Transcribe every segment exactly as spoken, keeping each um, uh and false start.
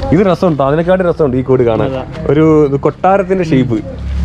ഇത് രസമുണ്ട്, അതിനെക്കാട്ടി രസമുണ്ട് ഈ കൂട് കാണാൻ. ഒരു കൊട്ടാരത്തിന്റെ ഷേപ്പ്.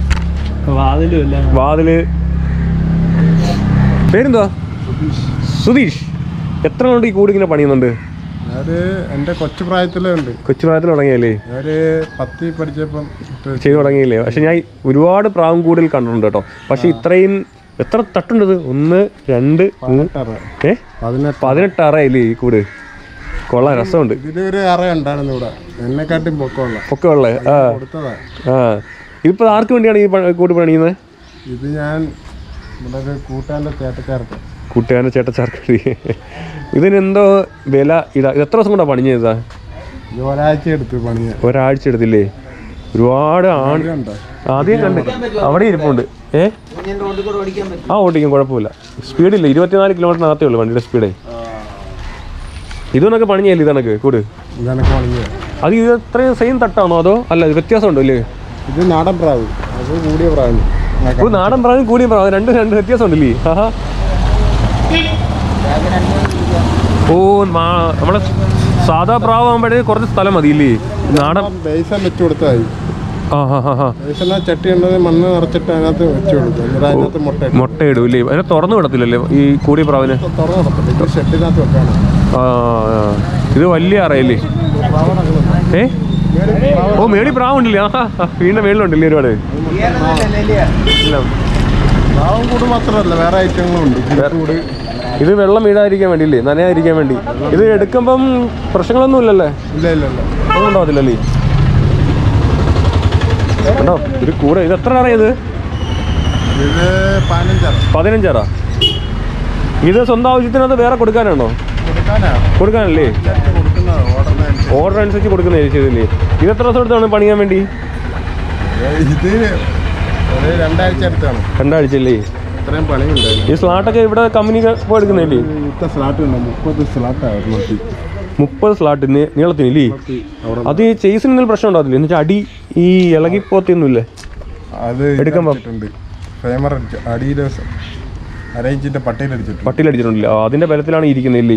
വാതില്. പേരെന്താ? സുധീഷ്. എത്ര കൊണ്ട് ഈ കൂട് ഇങ്ങനെ പണിയുന്നുണ്ട്? എന്റെ കൊച്ചു പ്രായത്തിലുണ്ട്. കൊച്ചു പ്രായത്തിൽ തുടങ്ങിയല്ലേ? പത്തി പഠിച്ചപ്പം ചെയ്തു തുടങ്ങിയില്ലേ? പക്ഷെ ഞാൻ ഒരുപാട് പ്രാവും കൂടുതൽ കണ്ടിട്ടുണ്ട് കേട്ടോ. പക്ഷെ ഇത്രയും എത്ര തട്ടുണ്ടത്? ഒന്ന് രണ്ട് ഏ പതിനെട്ട് അറയില്ലേ ഈ കൂട്? കൊള്ളാം, രസമുണ്ട്. ഇതിലൊരു അറ ഉണ്ടായിരുന്നു ഇവിടെ, എന്നെക്കാട്ടും പൊക്കമുള്ള പൊക്കമുള്ള. ആ ആ ഇതിപ്പോ ആർക്ക് വേണ്ടിയാണ് ഈ കൂട് പണിയുന്നത്? ഇത് ഞാൻ കൂട്ടുകാരൻ്റെ ചേട്ടച്ചാർക്ക്. കൂട്ടുകാരൻ്റെ ചേട്ടച്ചാർക്ക്. ഇതിനെന്തോ വില ഇതാ? എത്ര ദിവസം കൊണ്ടാ പണി ചെയ്തതാ? ഒരാഴ്ച എടുത്ത് പണിയ. ഒരാഴ്ച എടുത്തില്ലേ? ഒരുപാട് ആണ്. ആദ്യം കണ്ട് അവിടെ ഇരിപ്പുണ്ട്. ഏ ആ ഓടിക്കും, കുഴപ്പമില്ല. സ്പീഡില്ല, ഇരുപത്തിനാല് കിലോമീറ്ററിനകത്തേ ഉള്ളൂ വണ്ടിയുടെ സ്പീഡേ. ഇതൊന്നൊക്കെ പണിഞ്ഞല്ലേ ഇതണക്ക് കൂട്? അത് ഇത് എത്രയും സെയിം തട്ടാണോ അതോ അല്ല വ്യത്യാസം ഉണ്ടോ? ഇല്ലേ, ഇത് നാടൻ പ്രാവ്, അത് കൂടിയ പ്രാവ്. നാടൻ പ്രാവും കൂടിയ പ്രാവ് രണ്ട് രണ്ട് വ്യത്യാസം ഉണ്ടല്ലേ? ആഹാ. ഓ നമ്മളെ സാധാ പ്രാവ് ആകുമ്പോഴേ കുറച്ച് സ്ഥലം മതിയില്ലേ? നാടൻ വെച്ച് കൊടുത്താൽ ചട്ടി ഉള്ളത് മണ്ണ് നിറച്ചിട്ട് അതിനകത്ത് വെച്ച് കൊടുക്കും. അതിനകത്ത് മുട്ട മുട്ടയിടും ഇല്ലേ? അതിനെ തുറന്നു വിടത്തില്ലല്ലേ ഈ കൂടിയ പ്രാവിനെ? തുറന്നു വിടത്തില്ല, ഷെഡിനകത്ത് വെക്കാണ്. ആ ഇത് വലിയ അറയല്ലേ? ഏ ഓ മേളി പ്രാവുണ്ടല്ലേ? ആ വീടിന്റെ മേളിലുണ്ടല്ലേ ഒരുപാട്? പ്രാവും കൂട് മാത്രമല്ല വേറെ ഐറ്റങ്ങളുണ്ട്. ഇത് വെള്ളം വീഴാതിരിക്കാൻ വേണ്ടിയില്ലേ, നനയാതിരിക്കാൻ വേണ്ടി. ഇത് എടുക്കുമ്പം പ്രശ്നങ്ങളൊന്നും ഇല്ലല്ലേ? ഇല്ല ഇല്ല ഇല്ല, ഒന്നും ഉണ്ടാവത്തില്ലല്ലേ? കണ്ടോ ഒരു കൂടെ. ഇത് എത്ര അറയത്? ഇത് പതിനഞ്ചാറാ. ഇത് സ്വന്തം ആവശ്യത്തിനകത്ത് വേറെ കൊടുക്കാനാണോ? കൊടുക്കാനല്ലേ? ഓർഡർ അനുസരിച്ച് കൊടുക്കുന്ന ചെയ്തില്ലേ? ഇത് എത്ര ദിവസം എടുത്താണ് പണിയാൻ വേണ്ടി? രണ്ടാഴ്ച എടുത്താണ്. രണ്ടാഴ്ച അല്ലേ? ഇത്രയും പണിയുണ്ടായിരുന്നു. ഈ സ്ലാട്ടൊക്കെ ഇവിടെ കമ്പനി പോയി എടുക്കുന്നില്ലേ? മുപ്പത് സ്ലാട്ടായിരുന്നു. മുപ്പത് സ്ലാട്ട് നീളത്തിനില്ലേ? അത് ഈ ചേസിന് എന്തെങ്കിലും പ്രശ്നം ഉണ്ടാകത്തില്ല? എന്ന് വെച്ചാൽ അടി ഈ ഇളകിപ്പോത്തൊന്നുമില്ലേ അത് എടുക്കുമ്പോ? പട്ടിയിലടിച്ചിട്ടുണ്ടല്ലേ? അതിന്റെ ബലത്തിലാണ് ഇരിക്കുന്നില്ലേ?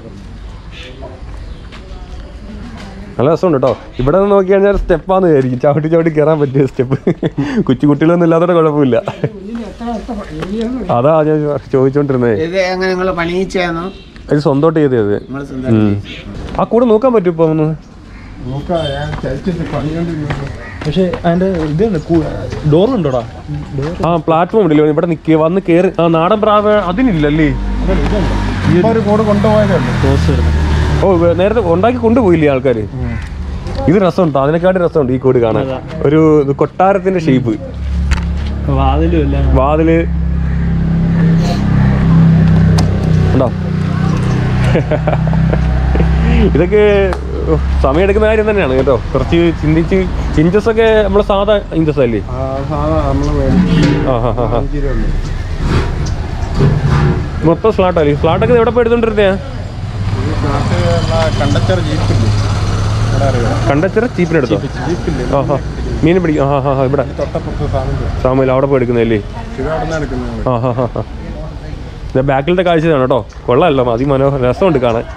നല്ല രസമുണ്ട് കേട്ടോ. ഇവിടെ നിന്ന് നോക്കി കഴിഞ്ഞാൽ സ്റ്റെപ്പാന്ന് വിചാരിക്കും, ചവിട്ടി ചവിട്ടി കയറാൻ പറ്റിയ സ്റ്റെപ്പ്. കൊച്ചു കുട്ടികളൊന്നും ഇല്ലാത്തോടെ കുഴപ്പമില്ല. അതാ ഞാൻ ചോദിച്ചോണ്ടിരുന്നേ. ഇത് സ്വന്തമായിട്ട് ചെയ്തത്. ആ കൂടെ നോക്കാൻ പറ്റും ഇപ്പൊ ഒന്ന്? പക്ഷേ അതിന്റെ ഇത് ഡോറുണ്ടോടാ? ആ പ്ലാറ്റ്ഫോം ഉണ്ടല്ലോ ഇവിടെ നിൽക്കുക വന്ന് കയറി. ആ നാടൻ പ്രാവ് അതിനില്ലല്ലേ? ഓ നേരത്തെ ഉണ്ടാക്കി കൊണ്ടുപോയില്ലേ ആൾക്കാര്? ഇത് രസമുണ്ട്, അതിനെക്കാട്ടി രസമുണ്ട് ഈ കൂട് കാണാൻ. ഒരു കൊട്ടാരത്തിന്റെ ഷേപ്പ്. വാതില് ഉണ്ടോ? ഇതൊക്കെ സമയമെടുക്കുന്ന കാര്യം തന്നെയാണ് കേട്ടോ. കുറച്ച് ചിന്തിച്ച്. ഇഞ്ചസ് ഒക്കെ നമ്മള് സാധാ ഇഞ്ചസ് അല്ലേ? മൊത്തം സ്ലാട്ട് അല്ലേ? സ്ലാട്ടൊക്കെ എവിടെ പോയി എടുത്തോണ്ടിരുന്നേ? കണ്ടച്ചിറ ചീപ്പിനെടുത്തോ? ആ മീൻ പിടിക്കും. ആ ഹാ ഹാ ഇവിടെ സാമൂല അവിടെ പോയി എടുക്കുന്നതല്ലേ? ആ ഹാ ഹാ ഹാ ബാക്കിലത്തെ കാഴ്ചയാണ് കേട്ടോ. കൊള്ളാമല്ലോ, അതിമനോഹര രസമുണ്ട് കാണാൻ.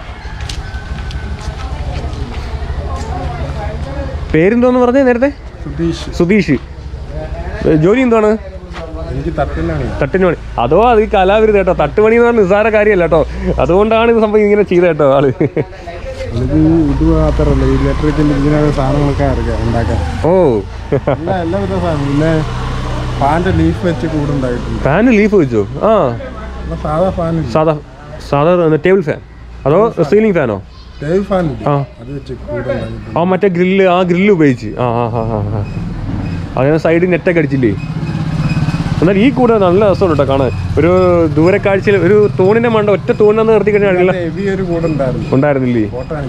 പേരെന്തോന്ന് പറഞ്ഞേ നേരത്തെ? സുധീഷ്. ജോലി എന്താണ്? തട്ടിന് പണി. അതോ അത് ഈ കലാവിരുത് കേട്ടോ. തട്ടുപണി എന്ന് പറഞ്ഞാൽ നിസ്സാര കാര്യമല്ല കേട്ടോ. അതുകൊണ്ടാണ് ഇത് സംഭവം ഇങ്ങനെ ചെയ്ത കേട്ടോ ആള്. ഇത് മാത്രമല്ല, ഇലക്ട്രിക്കൽ ഇതിനൊക്കെ സാധനങ്ങളൊക്കെ ഉണ്ടാക്കാൻ. ഓ എല്ലാവിധ സാധനം. പിന്നെ ഫാൻ്റെ ലീഫ് വെച്ച് കൂടുണ്ടായിട്ടുണ്ട്. ഫാന് ലീഫ് വെച്ചോ? ആ സാധാ ഫാൻ. സാധാ സാധാ ടേബിൾ ഫാൻ അതോ സീലിംഗ് ഫാനോ? Table fan. ആ ആ മറ്റേ ഗ്രില്ല്. ആ ഗ്രില്ല് ഉപയോഗിച്ച്. ആ ആ ഹാ ഹാ ഹാ അതിന് സൈഡിൽ നെറ്റൊക്കെ അടിച്ചില്ലേ? എന്നാൽ ഈ കൂടെ നല്ല രസമുണ്ട് കേട്ടോ കാണാൻ. ഒരു ദൂരക്കാഴ്ചയിൽ ഒരു തൂണിന്റെ മണ്ട ഒറ്റ തൂണിനൊന്ന് നിർത്തി കഴിഞ്ഞാൽ ഉണ്ടായിരുന്നില്ലേ?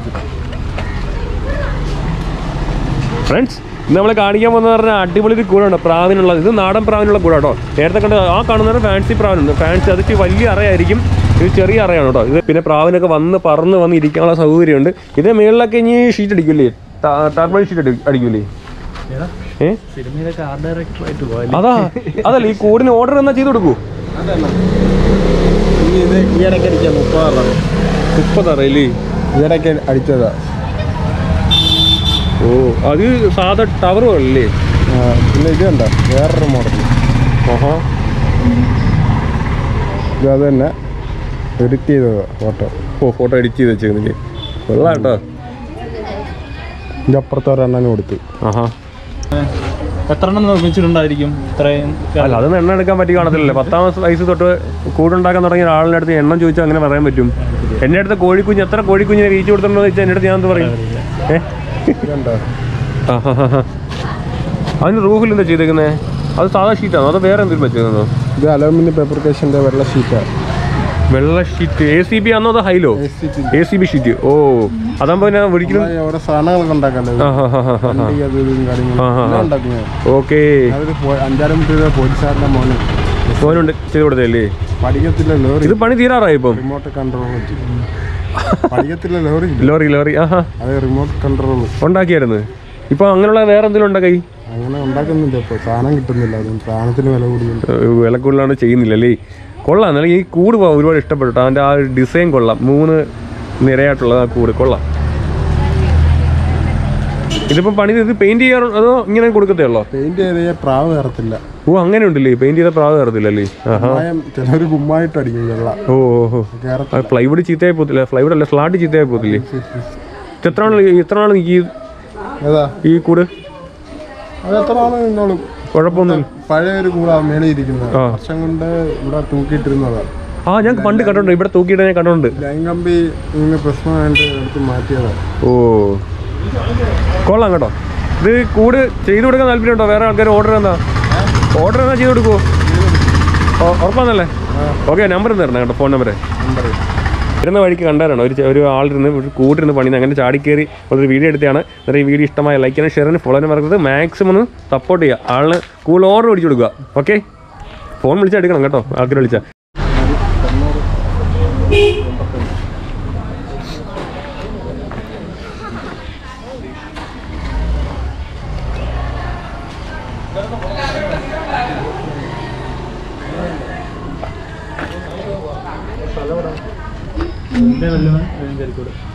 ഫ്രണ്ട്സ് ഇന്ന് നമ്മളെ കാണിക്കാൻ പോകുന്ന പറഞ്ഞാൽ അടിപൊളി ഒരു കൂടാണ് പ്രാവിനുള്ളത്. ഇത് നാടൻ പ്രാവിനുള്ള കൂടാ കേട്ടോ. നേരത്തെ കണ്ട് ആ കാണുന്നത് ഫാൻസി പ്രാവിനുണ്ട്. ഫാൻസി അത് വലിയ അറയായിരിക്കും, ഇത് ചെറിയ അറയാണ് കേട്ടോ. ഇത് പിന്നെ പ്രാവിനൊക്കെ വന്ന് പറന്ന് വന്ന് ഇരിക്കാനുള്ള സൗകര്യമുണ്ട്. ഇത് മേളിലൊക്കെ ഇനി ഷീറ്റ് അടിക്കില്ലേ? ടർബൈൻ ഷീറ്റ് അടിക്കില്ലേ? അതാ അതല്ല ഈ കൂടിന് ഓർഡർ എന്നാ ചെയ്ത് കൊടുക്കൂ? മുപ്പത് അറയില്ലേ? ഈയിടയ്ക്ക് അടിച്ചതാ. ഓ അത് സാധാ ടവർ അല്ലേ? പിന്നെ ഇത് കണ്ട വേറൊരു മോഡൽ. ഓഹോ ഇത് അത് തന്നെ എഡിറ്റ് ചെയ്തതാ ഫോട്ടോ. ഓ ഫോട്ടോ എഡിറ്റ് ചെയ്ത് വെച്ചേക്കുന്നില്ലേ? കൊള്ളാം കേട്ടോ. ഇത് അപ്പുറത്തെ ഒരെണ്ണന് കൊടുത്തു. ആഹാ എത്ര എണ്ണം നിർമ്മിച്ചിട്ടുണ്ടായിരിക്കും ഇത്രയും? അല്ല അതൊന്നും എണ്ണം എടുക്കാൻ പറ്റി കാണത്തില്ലല്ലേ. പത്താം വയസ്സ് തൊട്ട് കൂടുണ്ടാക്കാൻ തുടങ്ങിയ ഒരാളിൻ്റെ അടുത്ത് എണ്ണം ചോദിച്ചാൽ അങ്ങനെ പറയാൻ പറ്റും. എൻ്റെ അടുത്ത് കോഴിക്കുഞ്ഞ് എത്ര കോഴിക്കുഞ്ഞിനെ വീഴ്ച കൊടുത്തിട്ടുണ്ടോ എന്ന് വെച്ചാൽ എൻ്റെ അടുത്ത് ഞാൻ എന്ത് പറയും? ഏഹ് ആ ഹാ ഹാ ഹാ അതിന് റൂഫിൽ എന്താ ചെയ്തേക്കുന്നത്? അത് സാധാ ഷീറ്റാണോ അതോ വേറെ എന്തെങ്കിലും വെച്ചേക്കുന്നോ? ഇത് അലൂമിനിയം പേപ്പർ കേസിൻ്റെ വെള്ള ഷീറ്റാണ്. വെള്ള ഷീറ്റ് എ സി ബി ആണോ അതോ ഹൈലോ? A C B sheet. ഓ അതാകുമ്പോ പിന്നെ ഒരിക്കലും ഓരോ സാധനങ്ങളൊക്കെ ഉണ്ടാക്കാമല്ലോ. ഓക്കെ അഞ്ചാറ് മിനിറ്റ് പോലീസുകാരൻ്റെ മോനെ മോനുണ്ട് ചെയ്ത് കൊടുത്തല്ലേ? പഠിക്കത്തില്ല ലോറി. ഇത് പണി തീരാറായി ഇപ്പം. റിമോട്ട് കൺട്രോൾ പഠിക്കത്തില്ല ലോറി. ലോറി ലോറി ആഹാ അത് റിമോട്ട് കൺട്രോൾ ഉണ്ടാക്കിയായിരുന്നു. ഇപ്പൊ അങ്ങനെയുള്ള വേറെ എന്തെങ്കിലും ഉണ്ടാക്കി? അങ്ങനെ ഉണ്ടാക്കുന്നില്ല ഇപ്പോൾ. സാധനം കിട്ടുന്നില്ല. അതുകൊണ്ട് സാധനത്തിന് വില കൂടിയുണ്ട്. വില കൂടുതലാണ് ചെയ്യുന്നില്ലല്ലേ? കൊള്ളാം. എന്നാലും ഈ കൂട് ഒരുപാട് ഇഷ്ടപ്പെട്ടു. അതിൻ്റെ ആ ഡിസൈൻ കൊള്ളാം. മൂന്ന് നിരയായിട്ടുള്ളത് ആ കൂട് കൊള്ളാം. ഇതിപ്പോൾ പണി ഇത് പെയിന്റ് ചെയ്യാറോ അതോ ഇങ്ങനെ കൊടുക്കത്തേ ഉള്ളോ? പെയിന്റ് ചെയ്ത പ്രാവ് കയറത്തില്ല. ഓ അങ്ങനെ ഉണ്ടല്ലേ? പെയിന്റ് ചെയ്ത പ്രാവ് കയറത്തില്ലല്ലേ? ചിലർ ഗുമ്മായിട്ട് അടിക്കും വെള്ളം. ഓ ഓഹോ ഫ്ലൈവുഡ് ചീത്തയായി പോകത്തില്ല? ഫ്ലൈവുഡ് അല്ല സ്ലാഡ് ചീത്തയായി പോകത്തില്ലേ? എത്ര നാൾ എത്ര നാൾ ഈ ഈ കൂട്? അത് എത്ര നാൾ നിന്നോളും, കുഴപ്പമൊന്നും. പഴയ ഒരു കൂടാ മേളിൽ ഇരിക്കുന്നത്. വർഷം കൊണ്ട് ഇവിടെ തൂക്കിയിട്ടിരുന്നതാണ്. ആ ഞാൻ പണ്ട് കണ്ടിട്ടുണ്ട്. ഇവിടെ തൂക്കിയിട്ട് ഞാൻ കണ്ടിട്ടുണ്ട്. ലൈൻ കമ്പി ഇങ്ങനെ പ്രശ്നമായിട്ട് എടുത്ത് മാറ്റിയതാണ്. ഓ കൊള്ളാം കേട്ടോ. ഇത് കൂട് ചെയ്ത് കൊടുക്കാൻ താല്പര്യമുണ്ടോ? വേറെ ആൾക്കാർ ഓർഡർ എന്താ ഓർഡർ എന്നാ ചെയ്ത് കൊടുക്കുമോ? ഉറപ്പാന്നല്ലേ? ഓക്കെ നമ്പർ തരണം കേട്ടോ, ഫോൺ നമ്പർ. ഇരുന്ന വഴിക്ക് കണ്ടാലാണ് ഒരു ഒരു ആളിരുന്ന് ഒരു കൂട്ടിരുന്ന് പണിയുന്നത്. അങ്ങനെ ചാടി കയറി ഒരു വീഡിയോ എടുത്തതാണ്. എന്നിട്ട് ഈ വീഡിയോ ഇഷ്ടമായ ലൈക്ക് ചെയ്യാനും ഷെയർ ചെയ്യാനും ഫോളോ ചെയ്യാൻ മറക്കരുത്. മാക്സിമം ഒന്ന് സപ്പോർട്ട് ചെയ്യുക. ആളിന് കൂടുതൽ ഓർഡർ പിടിച്ചു കൊടുക്കുക. ഓക്കെ ഫോൺ വിളിച്ചാൽ എടുക്കണം കേട്ടോ, ആൾക്കാർ വിളിച്ചാൽ. എന്റെ വല്ലതും